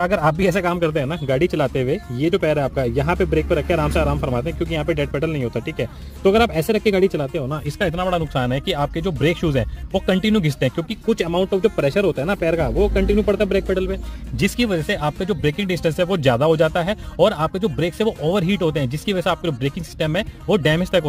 अगर आप भी ऐसा काम करते हैं ना गाड़ी चलाते हुए, ये जो पैर है आपका यहाँ पे ब्रेक पे रख के आराम से आराम फरमाते हैं, क्योंकि यहाँ पे डेड पेडल नहीं होता, ठीक है। तो अगर आप ऐसे रख के गाड़ी चलाते हो ना, इसका इतना बड़ा नुकसान है कि आपके जो ब्रेक शूज है वो कंटिन्यू घिसते हैं, क्योंकि कुछ अमाउंट ऑफ जो प्रेशर होता है ना पैर का वो कंटिन्यू पड़ता है ब्रेक पेडल पे, जिसकी वजह से आपका जो ब्रेकिंग डिस्टेंस है वो ज्यादा हो जाता है और आपके जो ब्रेक है वो ओवर हीट होते हैं, जिसकी वजह से आपका जो ब्रेकिंग सिस्टम है वो डैमेज तक